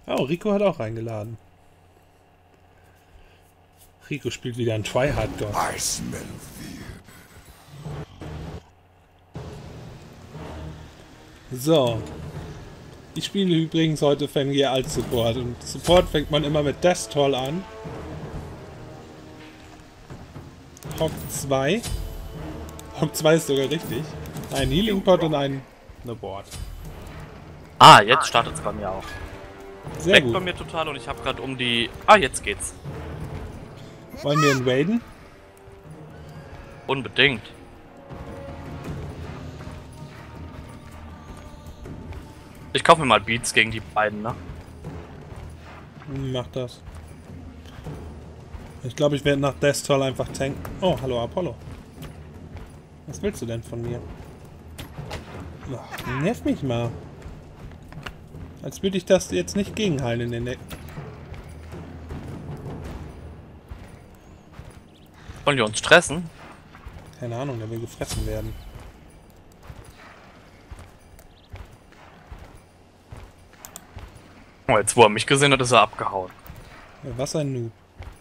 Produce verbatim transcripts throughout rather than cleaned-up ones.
Oh, Rico hat auch eingeladen. Rico spielt wieder ein Tryhard-God. I smell fear. So. Ich spiele übrigens heute Fenrir als Support. Und Support fängt man immer mit Death Toll an. Hawk zwei. Hawk zwei ist sogar richtig. Ein Healing Pot und ein eine Board. Ah, jetzt startet es bei mir auch. Sehr Leckt bei gut. mir total und ich habe gerade um die... Ah, jetzt geht's. Wollen wir invaden? Unbedingt. Ich kaufe mir mal Beats gegen die beiden, ne? Hm, Mach das. Ich glaube, ich werde nach Death Toll einfach tanken. Oh, hallo Apollo. Was willst du denn von mir? Ach, nerv mich mal. Als würde ich das jetzt nicht gegenhalten in den Ecken. Wollen wir uns stressen? Keine Ahnung, der will gefressen werden. Oh, jetzt wo er mich gesehen hat, ist er abgehauen. Ja, was ein Noob.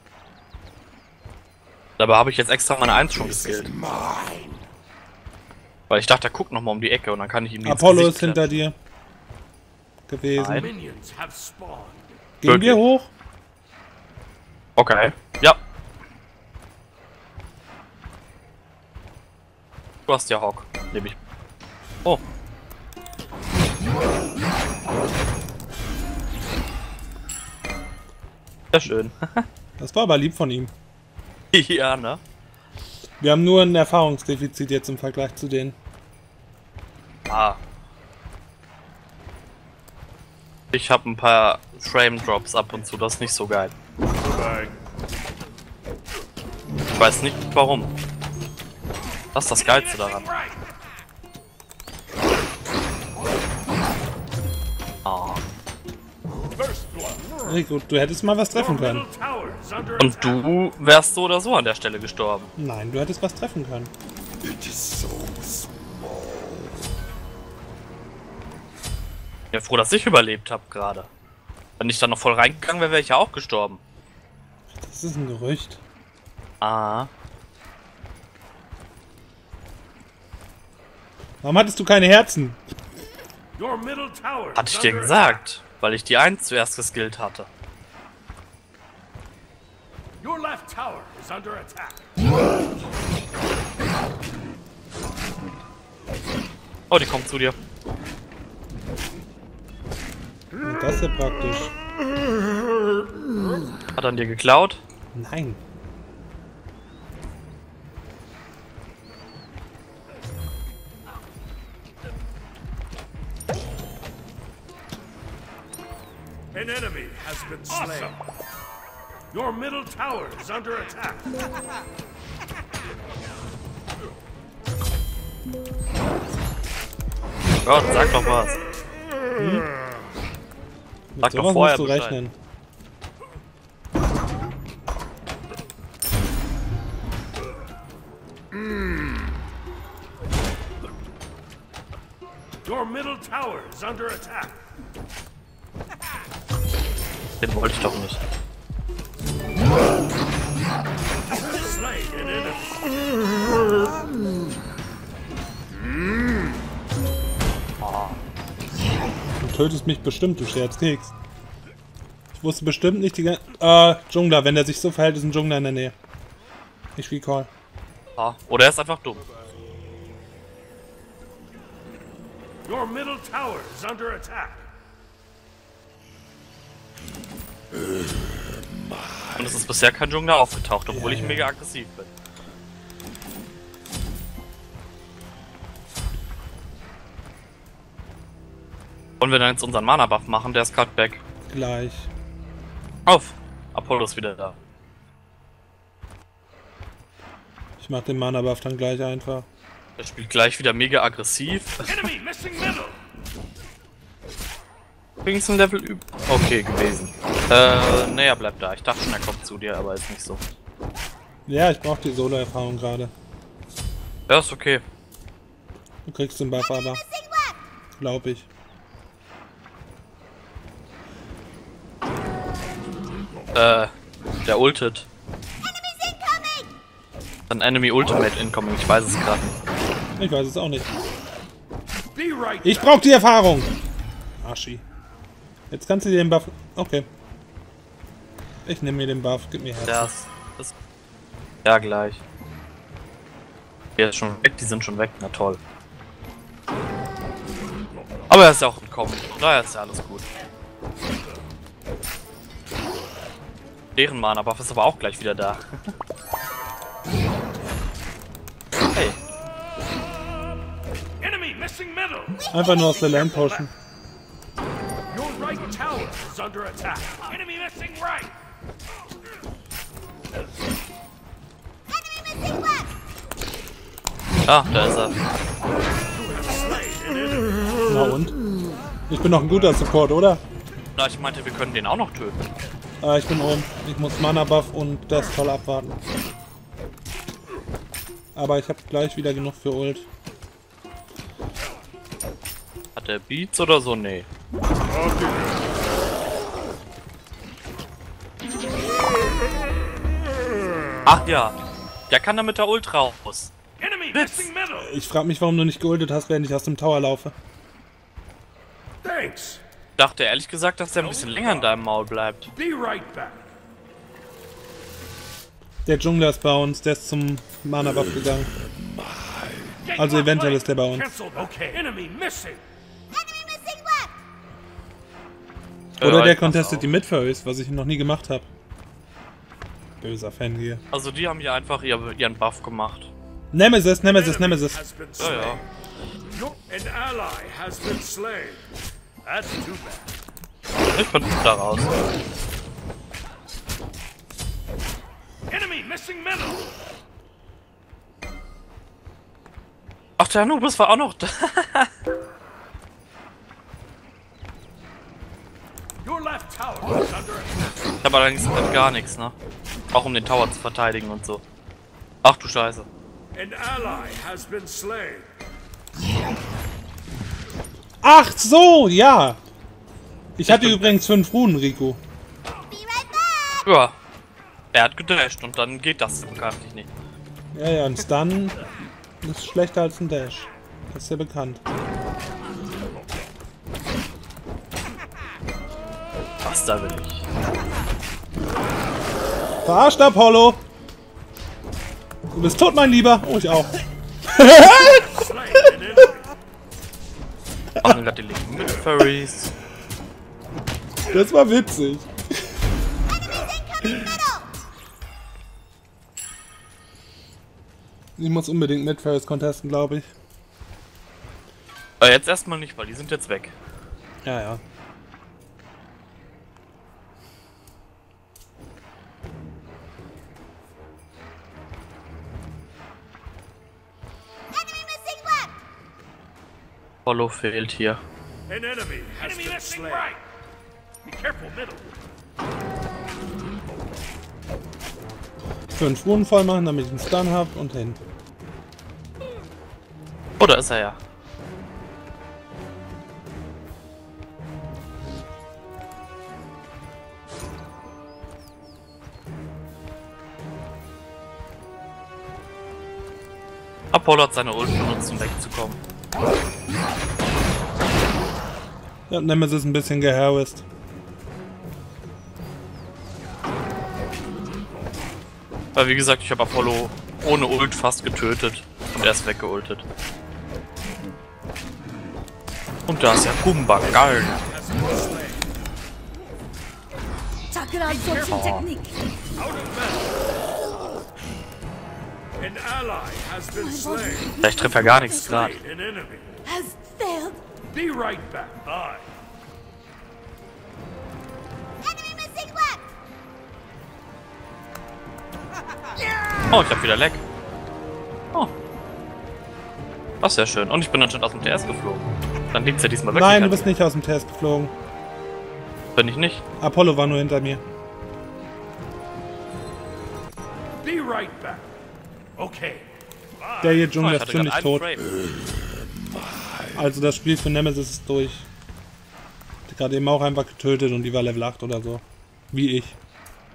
Dabei habe ich jetzt extra meine eins schon This is geskillt. mine. Weil ich dachte, er guckt nochmal um die Ecke und dann kann ich ihm die ins Apollo Gesicht ist hinter klatschen. dir gewesen. Nein. Minions have spawned. Gehen Wirklich? wir hoch? Okay. Ja. Du hast ja Hawk. Nehme ich. Oh. Sehr schön. Das war aber lieb von ihm. Ja, ne? Wir haben nur ein Erfahrungsdefizit jetzt im Vergleich zu denen. Ah. Ich habe ein paar Frame Drops ab und zu, das ist nicht so geil. Ich weiß nicht warum. Das ist das Geilste daran. Ah. First blood. Rico, du hättest mal was Your treffen können. middle tower is under Und attack. du wärst so oder so an der Stelle gestorben. Nein, du hättest was treffen können. It is so small. Ich bin froh, dass ich überlebt habe gerade. Wenn ich dann noch voll reingegangen wäre, wäre ich ja auch gestorben. Das ist ein Gerücht. Ah. Warum hattest du keine Herzen? Your middle tower Hatte is ich dir under gesagt, weil ich die eins zuerst geskillt hatte. attack. Your left tower is under attack. Oh, die kommt zu dir. Ja, das ist ja praktisch. Hat er an dir geklaut? Nein. An enemy has been slain. Your middle tower is under attack. Gott, sag doch was. Mit Sag doch sowas vorher musst du Bescheid. rechnen. Your middle tower is under attack. Den wollte ich doch nicht. Slay an enemy. Du tötest mich bestimmt, du Scherzkeks. Ich wusste bestimmt nicht die ganze... Äh, Jungler, wenn der sich so verhält, ist ein Jungler in der Nähe. Ich recall. Ah. Oder er ist einfach dumm. Your middle tower is under attack. Und es ist bisher kein Jungler aufgetaucht, obwohl Ja, ich ja. mega aggressiv bin. Wollen wir dann jetzt unseren Mana-Buff machen? Der ist gerade weg. Gleich. Auf! Apollo ist wieder da. Ich mach den Mana-Buff dann gleich einfach. Er spielt gleich wieder mega aggressiv. Enemy missing middle. Übrigens ein Level üb... Okay, gewesen. Äh, naja, bleib da. Ich dachte schon, er kommt zu dir, aber ist nicht so. Ja, ich brauche die Solo-Erfahrung gerade. Ja, ist okay. Du kriegst den Buff aber. Glaub ich. Äh, der ultet. Ein Enemy Ultimate Incoming, ich weiß es gerade nicht. Ich weiß es auch nicht. Be right Ich back. brauche die Erfahrung. Arschi. Jetzt kannst du dir den Buff... Okay. Ich nehme mir den Buff, gib mir Herz. Das, das, ja, gleich. Der ist schon weg, die sind schon weg, na toll. Aber er ist ja auch entkommen, daher ist ja alles gut. Deren Mana-Buff ist aber auch gleich wieder da. Hey, Enemy missing middle. Einfach nur aus der Land Potion. Your right tower is under attack. Enemy missing right. ah, da ist er. Na und? Ich bin noch ein guter Support, oder? Na, ich meinte, wir können den auch noch töten. Ah, ich bin oben. Ich muss Mana Buff und das voll abwarten. Aber ich habe gleich wieder genug für Ult. Hat der Beats oder so? Nee. Ach ja, der kann da mit der Ult raus. Enemy missing middle. Ich frage mich, warum du nicht geultet hast, während ich aus dem Tower laufe. Thanks. Dachte ehrlich gesagt, dass der ein bisschen länger in deinem Maul bleibt. Be right back. Der Dschungler ist bei uns, der ist zum Mana Buff gegangen. Also eventuell ist der bei uns. Cancelled. Okay. Enemy missing. Oder Äh, der pass contestet auf. die Mid-Furries, was ich noch nie gemacht habe. Böser Fan hier. Also die haben hier einfach ihr, ihren Buff gemacht. Nemesis, Nemesis, Nemesis. Has been Ja, slain. ja. Your- An ally has been slain. That's too bad. Ich bin da raus. Enemy missing middle. Ach, der Anubis war auch noch da. Your left tower is under attack. Ich habe allerdings halt gar nichts, ne? Auch um den Tower zu verteidigen und so. Ach du Scheiße. An ally has been slain. Ach so, ja. Ich hatte übrigens fünf Runen, Rico. Ja. Er hat gedasht und dann geht das bekanntlich nicht. Ja, ja, ein Stun ist schlechter als ein Dash. Das ist ja bekannt. Was da will ich? Verarscht, Apollo! Du bist tot, mein Lieber. Oh, ich auch. Slain an enemy. Machen gerade die linken mit Furries. Das war witzig. Ich muss unbedingt mit Ferris contesten, glaube ich. Aber jetzt erstmal nicht, weil die sind jetzt weg. Ja, ja. Follow fehlt hier. An enemy has been slain. Right. Be careful middle. Fünf Runen voll machen, damit ich einen Stun habe und hin. Oh, da ist er ja. Apollo hat seine Ult benutzt, um wegzukommen. Ja, Nemesis ein bisschen geharvest. Weil wie gesagt, ich habe Apollo ohne Ult fast getötet und er ist weggeultet. Und da ist ja Kumba, geil. Chakra absorption technique. Out of battle. An ally has been slain. Vielleicht trifft er gar nichts gerade. Slain an enemy. Has failed. Be right back. Bye. Enemy missing left. Oh, ich hab wieder Leck. Oh. Das ist ja schön. Und ich bin anscheinend aus dem T S geflogen. Dann liegt's ja diesmal wirklich Nein, du an bist nicht aus dem Test geflogen. mir. Bin ich nicht. Apollo war nur hinter mir. Be right back. Okay. Der hier Oh, Dschungler ich ist hatte ziemlich gerade tot. einen Frame. Also das Spiel für Nemesis ist durch. Die gerade eben auch einfach getötet und die war Level acht oder so. Wie ich.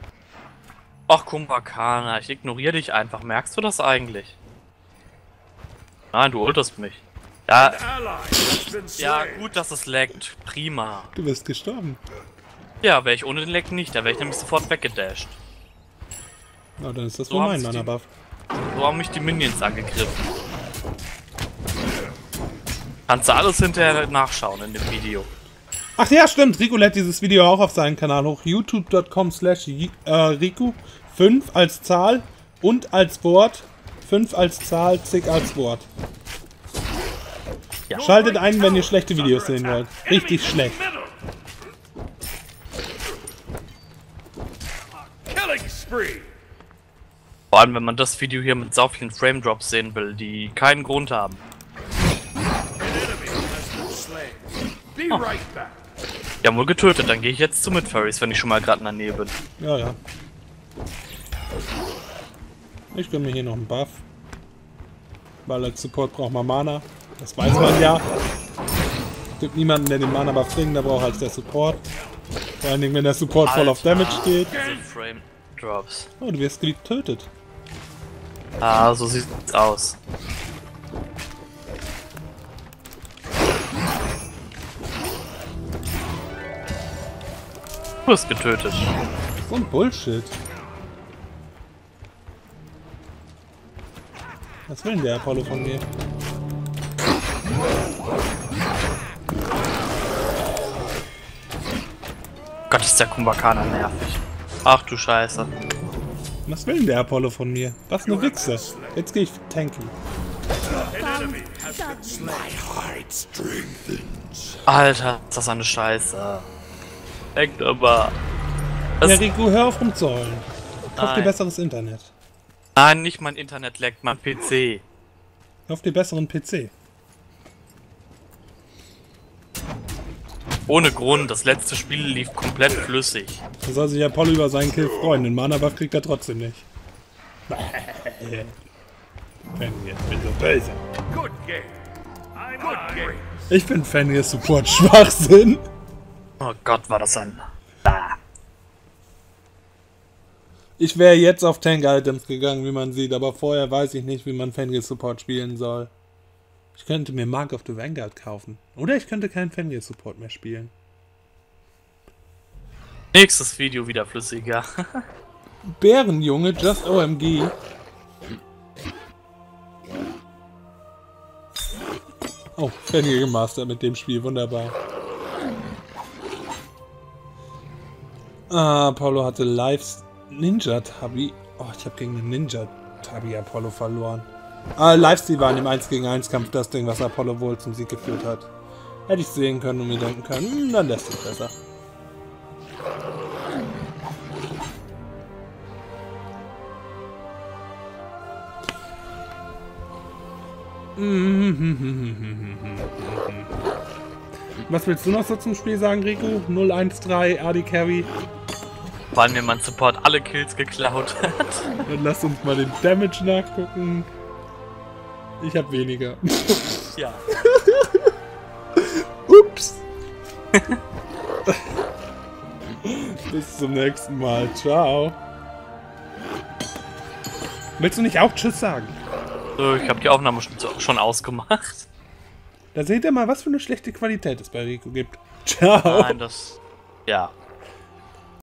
Ach, Kumbhakana, ich ignoriere dich einfach. Merkst du das eigentlich? Nein, du ultest mich. Ja, Ally has been ja, slain. gut, dass es laggt. Prima. Du bist gestorben. Ja, wäre ich ohne den Lag nicht, da wäre ich nämlich sofort weggedasht. Na, dann ist das So wohl haben mein sie die- Mana-Buff. So haben mich die Minions angegriffen. Kannst du alles hinterher nachschauen in dem Video. Ach ja, stimmt. Rico lädt dieses Video auch auf seinen Kanal hoch. youtube punkt com slash Rico. fünf als Zahl und als Wort. fünf als Zahl, zig als Wort. Ja. Schaltet ein, wenn ihr schlechte Videos sehen wollt. Richtig schlecht. Killing spree. Vor allem, wenn man das Video hier mit so vielen Frame Drops sehen will, die keinen Grund haben. An enemy has been slain. Be right back. Die haben wohl getötet, dann gehe ich jetzt zu Midfurries, wenn ich schon mal gerade in der Nähe bin. Ja, ja. Ich gönne mir hier noch einen Buff. Weil als Support braucht man Mana. Das weiß man ja. Es gibt niemanden, der den Mana-Buff zwingender braucht als der Support. Vor allen Dingen, wenn der Support voll auf Alter. Damage geht. Diese Frame Drops. Oh, du wirst getötet. Ah, so sieht's aus. Du wirst getötet. So ein Bullshit. Was will denn der Apollo von mir? Gott, ist der Kumbhakana nervig. Ach du Scheiße. Was will denn der Apollo von mir? Was eine Wichse. Jetzt gehe ich tanky. An enemy has been slain. Heart strengthens. Alter, ist das eine Scheiße. Denkt aber. Das, Ja, Rico, hör auf rumzuheulen. Kauf dir Nein. besseres Internet. nein, nicht mein Internet leckt, mein P C. Kauf dir besseren P C. Ohne Grund, das letzte Spiel lief komplett flüssig. Da soll sich Apollo über seinen Kill freuen. Den Mana-Buff kriegt er trotzdem nicht. Fan, jetzt bin so böse. Good game. I'm Good game. Ich bin Fan hier Support Schwachsinn. Oh Gott, war das ein... Ah. Ich wäre jetzt auf Tank Items gegangen, wie man sieht, aber vorher weiß ich nicht, wie man Fenrir Support spielen soll. Ich könnte mir Mark of the Vanguard kaufen. Oder ich könnte keinen Fenrir Support mehr spielen. Nächstes Video wieder flüssiger. Bärenjunge, just O M G. Oh, Fenrir gemastert mit dem Spiel, wunderbar. Ah, Apollo hatte Lives Ninja Tabi. Oh, ich habe gegen den Ninja Tabi Apollo verloren. Ah, Livestream war in dem eins gegen eins Kampf das Ding, was Apollo wohl zum Sieg geführt hat. Hätte ich sehen können und mir denken können, hm, dann lässt es besser. Was willst du noch so zum Spiel sagen, Rico? null eins drei, A D Carry. Vor allem, wenn mein Support alle Kills geklaut hat. Dann lass uns mal den Damage nachgucken. Ich habe weniger. Ja. Ups. Bis zum nächsten Mal. Ciao. Willst du nicht auch Tschüss sagen? So, ich habe die Aufnahme schon, schon ausgemacht. Da seht ihr mal, was für eine schlechte Qualität es bei Rico gibt. Ciao. Nein, das... Ja.